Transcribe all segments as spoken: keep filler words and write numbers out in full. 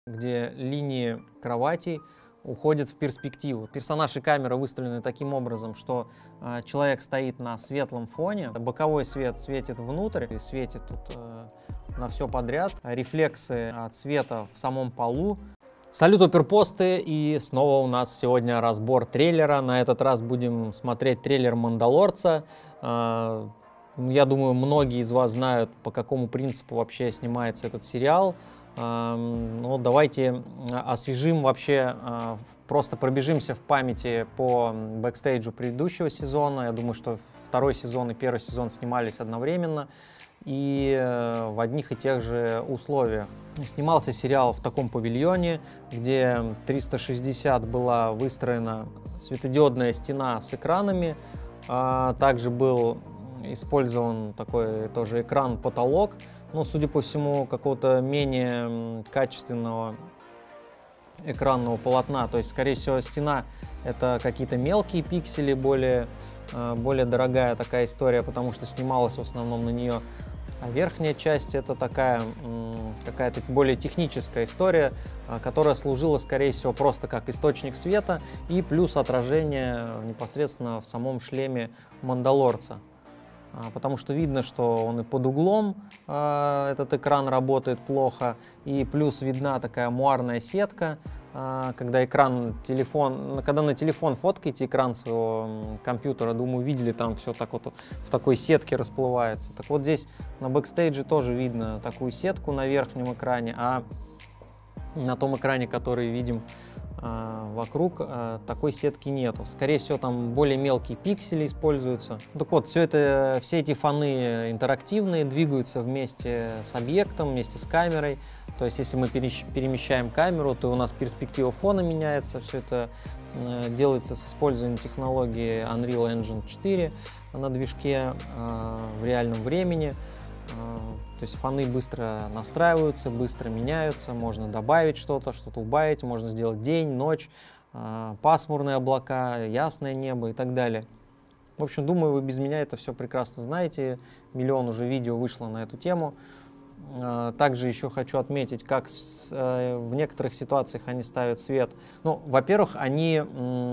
где линии кроватей уходят в перспективу. Персонаж и камера выставлены таким образом, что э, человек стоит на светлом фоне, боковой свет светит внутрь и светит тут э, на все подряд, рефлексы от света в самом полу. Салют, оперпосты, и снова у нас сегодня разбор трейлера. На этот раз будем смотреть трейлер «Мандалорца». Э, я думаю, многие из вас знают, по какому принципу вообще снимается этот сериал. Ну, давайте освежим вообще, просто пробежимся в памяти по бэкстейджу предыдущего сезона. Я думаю, что второй сезон и первый сезон снимались одновременно и в одних и тех же условиях. Снимался сериал в таком павильоне, где триста шестьдесят была выстроена светодиодная стена с экранами. Также был использован такой тоже экран-потолок, но, судя по всему, какого-то менее качественного экранного полотна. То есть, скорее всего, стена — это какие-то мелкие пиксели, более, более дорогая такая история, потому что снималась в основном на нее. А верхняя часть — это такая какая-то более техническая история, которая служила, скорее всего, просто как источник света и плюс отражение непосредственно в самом шлеме Мандалорца. Потому что видно, что он и под углом э, этот экран работает плохо, и плюс видна такая муарная сетка, э, когда экран телефон, когда на телефон фоткаете экран своего компьютера, думаю, видели, там все так вот в такой сетке расплывается. Так вот здесь на бэкстейдже тоже видно такую сетку на верхнем экране, а на том экране, который видим вокруг, такой сетки нету. Скорее всего, там более мелкие пиксели используются. Так вот, все, это, все эти фоны интерактивные, двигаются вместе с объектом, вместе с камерой. То есть, если мы перемещаем камеру, то у нас перспектива фона меняется. Все это делается с использованием технологии Unreal Engine четыре на движке в реальном времени. То есть фоны быстро настраиваются, быстро меняются, можно добавить что-то, что-то убавить, можно сделать день, ночь, пасмурные облака, ясное небо и так далее. В общем, думаю, вы без меня это все прекрасно знаете, миллион уже видео вышло на эту тему. Также еще хочу отметить, как в некоторых ситуациях они ставят свет. Ну, во-первых, они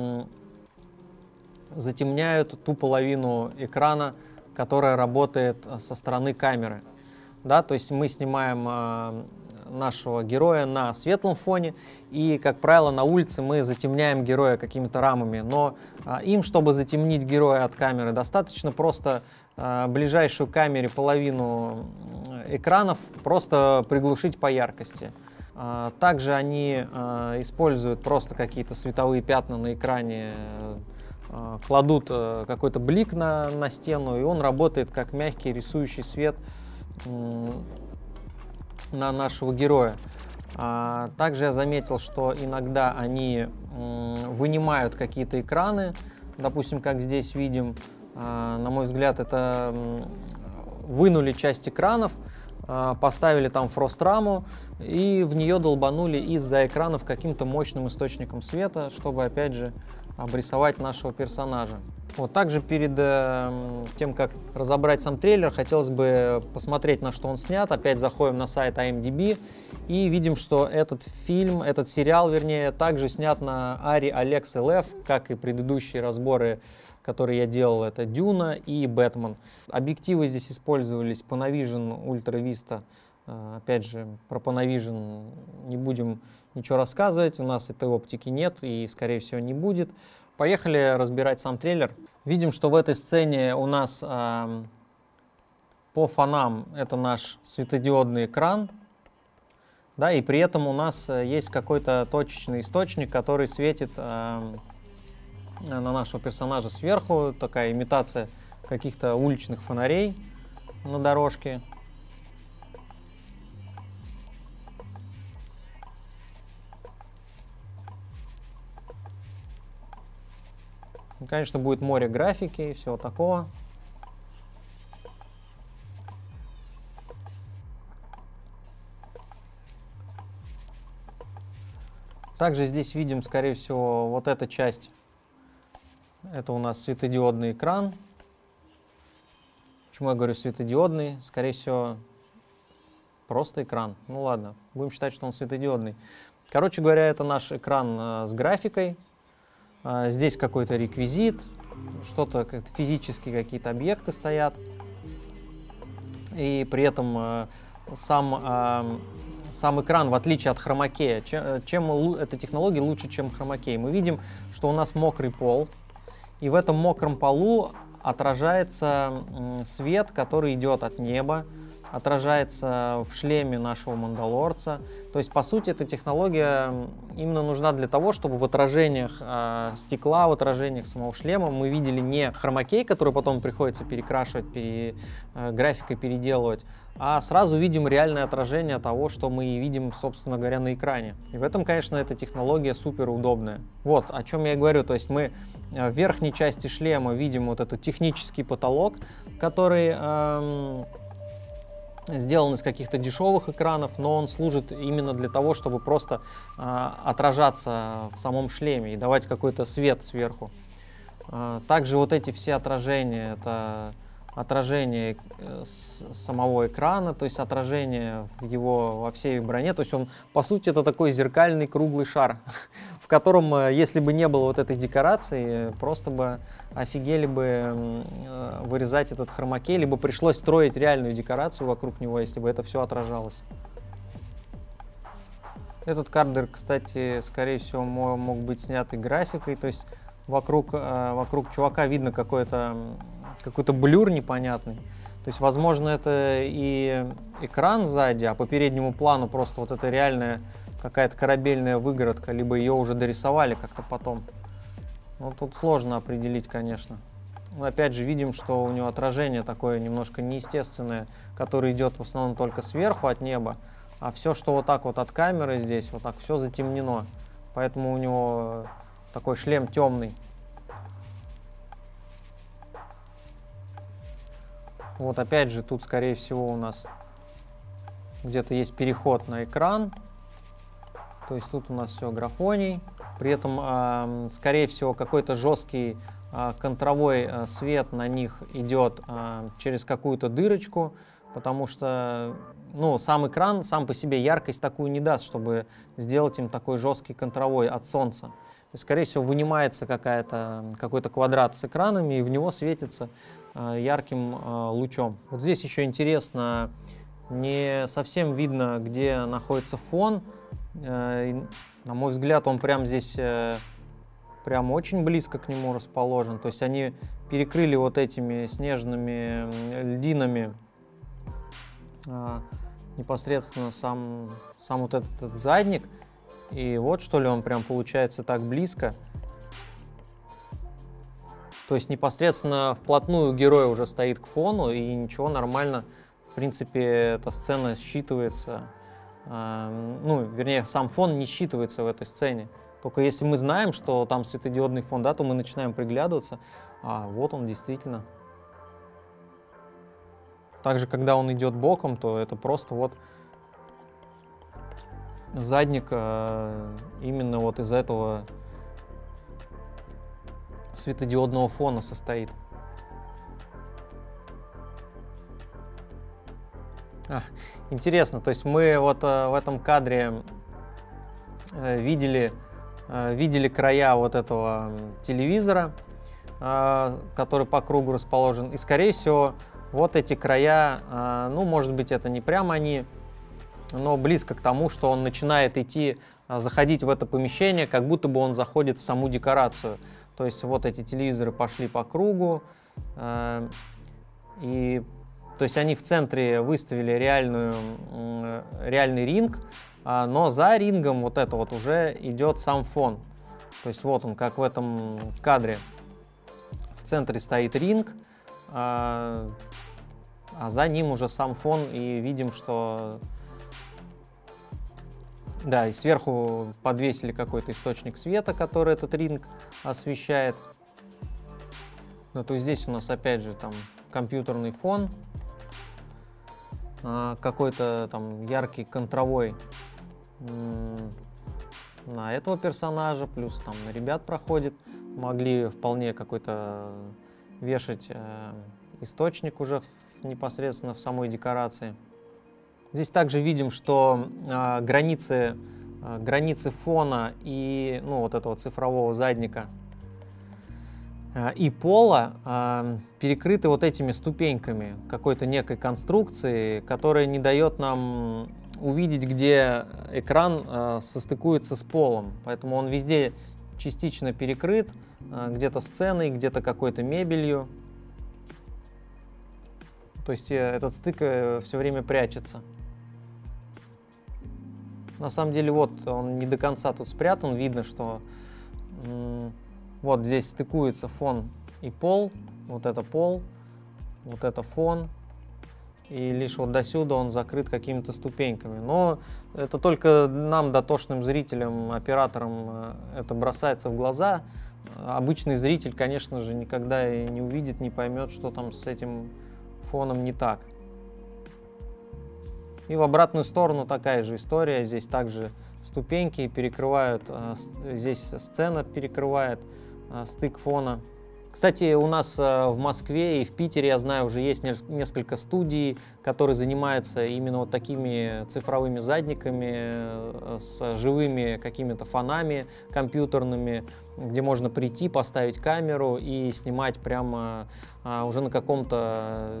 затемняют ту половину экрана, которая работает со стороны камеры. Да, то есть мы снимаем э, нашего героя на светлом фоне, и, как правило, на улице мы затемняем героя какими-то рамами. Но э, им, чтобы затемнить героя от камеры, достаточно просто э, ближайшую к камере половину экранов просто приглушить по яркости. Э, также они э, используют просто какие-то световые пятна на экране, э, кладут э, какой-то блик на, на стену, и он работает как мягкий рисующий свет на нашего героя. А, также я заметил, что иногда они вынимают какие-то экраны, допустим, как здесь видим. А, на мой взгляд, это вынули часть экранов, а, поставили там фрост-раму и в нее долбанули из-за экранов каким-то мощным источником света, чтобы, опять же, обрисовать нашего персонажа. Вот, также перед э, тем, как разобрать сам трейлер, хотелось бы посмотреть, на что он снят. Опять заходим на сайт ай эм ди би и видим, что этот фильм, этот сериал, вернее, также снят на Ари Alexa эл эф, как и предыдущие разборы, которые я делал, это Дюна и Бэтмен. Объективы здесь использовались Panavision Ultra Vista. Опять же, про Panavision не будем ничего рассказывать, у нас этой оптики нет и, скорее всего, не будет. Поехали разбирать сам трейлер. Видим, что в этой сцене у нас э, по фонам это наш светодиодный экран, да, и при этом у нас есть какой-то точечный источник, который светит э, на нашего персонажа сверху, такая имитация каких-то уличных фонарей на дорожке. Конечно, будет море графики и всего такого. Также здесь видим, скорее всего, вот эта часть. Это у нас светодиодный экран. Почему я говорю светодиодный? Скорее всего, Просто экран. Ну ладно, будем считать, что он светодиодный. Короче говоря, это наш экран э, с графикой. Э, здесь какой-то реквизит, что-то, как физические какие-то объекты стоят. И при этом э, сам, э, сам экран, в отличие от хромакея, чем, чем эта технология лучше, чем хромакей? Мы видим, что у нас мокрый пол, и в этом мокром полу отражается э, свет, который идет от неба, отражается в шлеме нашего мандалорца. То есть, по сути, эта технология именно нужна для того, чтобы в отражениях э, стекла, в отражениях самого шлема мы видели не хромакей, который потом приходится перекрашивать, пере, э, графикой переделывать, а сразу видим реальное отражение того, что мы видим, собственно говоря, на экране. И в этом, конечно, эта технология супер удобная. Вот о чем я и говорю. То есть мы в верхней части шлема видим вот этот технический потолок, который... Э, сделан из каких-то дешевых экранов, но он служит именно для того, чтобы просто э, отражаться в самом шлеме и давать какой-то свет сверху. Э, также вот эти все отражения, это отражение э, с самого экрана, то есть отражение его во всей броне, то есть он, по сути, это такой зеркальный круглый шар, в котором, э, если бы не было вот этой декорации, просто бы офигели бы э, вырезать этот хромакей, либо пришлось строить реальную декорацию вокруг него, если бы это все отражалось. Этот кадр, кстати, скорее всего, мог быть снят и графикой, то есть вокруг, э, вокруг чувака видно какой-то какой-то блюр непонятный. То есть, возможно, это и экран сзади, а по переднему плану просто вот это реальная какая-то корабельная выгородка, либо ее уже дорисовали как-то потом. Ну, тут сложно определить, конечно. Мы опять же видим, что у него отражение такое немножко неестественное, которое идет в основном только сверху от неба, а все, что вот так вот от камеры здесь, вот так все затемнено. Поэтому у него такой шлем темный. Вот опять же, тут, скорее всего, у нас где-то есть переход на экран. То есть тут у нас все графоний. При этом, э, скорее всего, какой-то жесткий э, контровой э, свет на них идет э, через какую-то дырочку, потому что ну, сам экран сам по себе яркость такую не даст, чтобы сделать им такой жесткий контровой от солнца. То есть, скорее всего, вынимается какая-то, какой-то квадрат с экранами, и в него светится э, ярким э, лучом. Вот здесь еще интересно, не совсем видно, где находится фон. Э, на мой взгляд, он прям здесь э, прям очень близко к нему расположен. То есть они перекрыли вот этими снежными льдинами э, непосредственно сам, сам вот этот, этот задник. И вот что ли он прям получается так близко. То есть непосредственно вплотную герой уже стоит к фону, и ничего, нормально. В принципе, эта сцена считывается. Э, ну, вернее, сам фон не считывается в этой сцене. Только если мы знаем, что там светодиодный фон, да, то мы начинаем приглядываться. А вот он действительно. Также, когда он идет боком, то это просто вот задник э, именно вот из этого светодиодного фона состоит. А, интересно, то есть мы вот э, в этом кадре э, видели, э, видели края вот этого телевизора, э, который по кругу расположен, и скорее всего вот эти края, э, ну может быть это не прямо они, но близко к тому, что он начинает идти, заходить в это помещение, как будто бы он заходит в саму декорацию. То есть вот эти телевизоры пошли по кругу, э, и то есть они в центре выставили реальную, э, реальный ринг, э, но за рингом вот это вот уже идет сам фон. То есть вот он, как в этом кадре. В центре стоит ринг, э, а за ним уже сам фон, и видим, что... Да, и сверху подвесили какой-то источник света, который этот ринг освещает. Ну, то есть здесь у нас опять же там компьютерный фон, какой-то там яркий контровой на этого персонажа, плюс там ребят проходит. Могли вполне какой-то вешать источник уже непосредственно в самой декорации. Здесь также видим, что э, границы, э, границы фона и ну, вот этого цифрового задника э, и пола э, перекрыты вот этими ступеньками какой-то некой конструкции, которая не дает нам увидеть, где экран э, состыкуется с полом. Поэтому он везде частично перекрыт, э, где-то сценой, где-то какой-то мебелью. То есть э, этот стык э, все время прячется. На самом деле вот он не до конца тут спрятан. Видно, что м, вот здесь стыкуется фон и пол. Вот это пол, вот это фон. И лишь вот досюда он закрыт какими-то ступеньками. Но это только нам, дотошным зрителям, операторам, это бросается в глаза. Обычный зритель, конечно же, никогда и не увидит, не поймет, что там с этим фоном не так. И в обратную сторону такая же история. Здесь также ступеньки перекрывают, здесь сцена перекрывает стык фона. Кстати, у нас в Москве и в Питере, я знаю, уже есть несколько студий, которые занимаются именно вот такими цифровыми задниками с живыми какими-то фонами компьютерными, где можно прийти, поставить камеру и снимать прямо уже на каком-то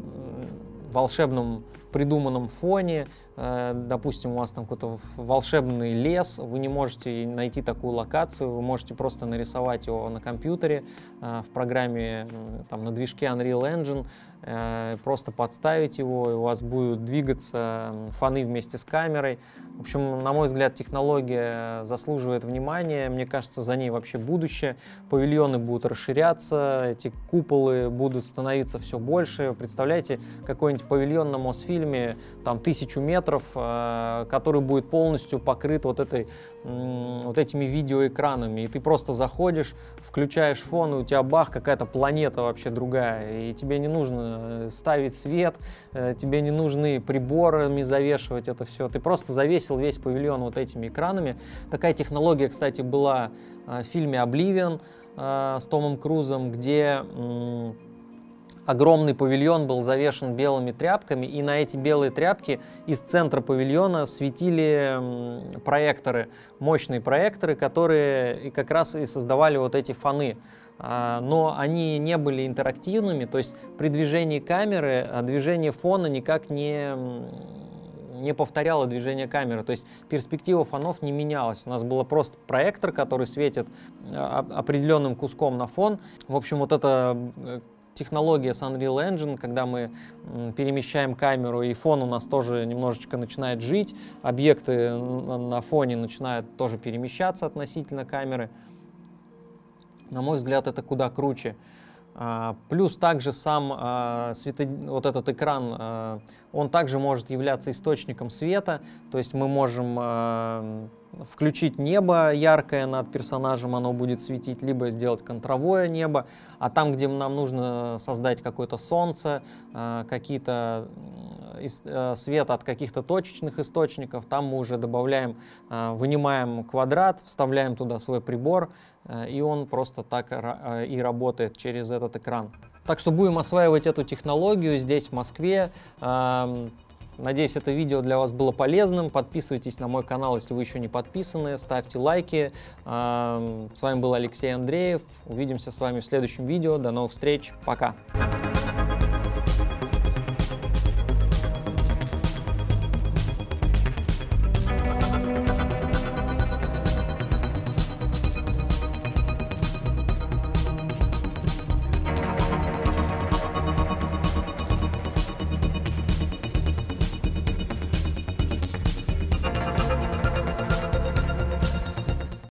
волшебном придуманном фоне. Допустим, у вас там какой-то волшебный лес, вы не можете найти такую локацию, вы можете просто нарисовать его на компьютере в программе, там, на движке Unreal Engine, просто подставить его, и у вас будут двигаться фоны вместе с камерой. В общем, на мой взгляд, технология заслуживает внимания, мне кажется, за ней вообще будущее. Павильоны будут расширяться, эти куполы будут становиться все больше. Представляете, какой-нибудь павильон на Мосфильме, там, тысячу метров, который будет полностью покрыт вот, этой, вот этими видеоэкранами. И ты просто заходишь, включаешь фон, и у тебя бах, какая-то планета вообще другая. И тебе не нужно ставить свет, тебе не нужны приборами завешивать это все. Ты просто завесил весь павильон вот этими экранами. Такая технология, кстати, была в фильме «Обливион» с Томом Крузом, где огромный павильон был завешен белыми тряпками, и на эти белые тряпки из центра павильона светили проекторы, мощные проекторы, которые и как раз и создавали вот эти фоны. Но они не были интерактивными, то есть при движении камеры движение фона никак не, не повторяло движение камеры, то есть перспектива фонов не менялась. У нас был просто проектор, который светит определенным куском на фон. В общем, вот это технология с Unreal Engine, когда мы перемещаем камеру, и фон у нас тоже немножечко начинает жить, объекты на фоне начинают тоже перемещаться относительно камеры. На мой взгляд, это куда круче. Плюс также сам свето... вот этот экран, он также может являться источником света, то есть мы можем включить небо яркое над персонажем, оно будет светить, либо сделать контровое небо, а там, где нам нужно создать какое-то солнце, какие-то свет от каких-то точечных источников, там мы уже добавляем, вынимаем квадрат, вставляем туда свой прибор, и он просто так и работает через этот экран. Так что будем осваивать эту технологию здесь, в Москве. Надеюсь, это видео для вас было полезным. Подписывайтесь на мой канал, если вы еще не подписаны. Ставьте лайки. С вами был Алексей Андреев. Увидимся с вами в следующем видео. До новых встреч. Пока.